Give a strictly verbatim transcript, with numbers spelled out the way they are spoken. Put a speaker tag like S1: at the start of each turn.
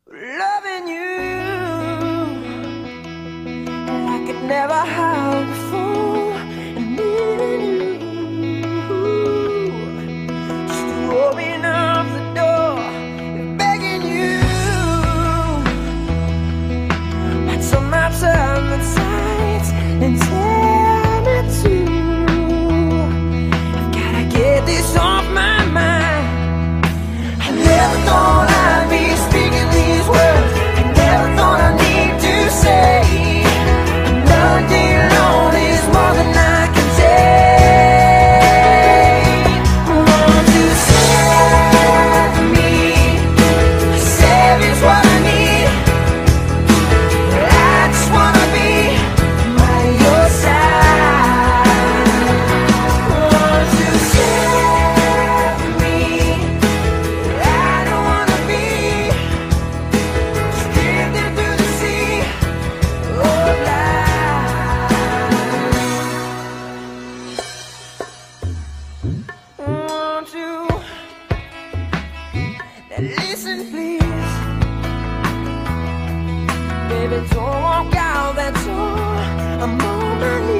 S1: Loving you, and I could never have before. And needing you, just to open up the door, and begging you. But some nights turn the tides and tell me to. I've gotta get this off my mind. I never thought I'd be speaking these words. I never thought I'd need to say. Another day alone is more than I can take. Want to save me, save is what I need. I just wanna be by your side. Want to save me, I don't wanna be just drifting through the sea of life. Want to now listen, please. Baby, don't walk out that door. I'm on my knees.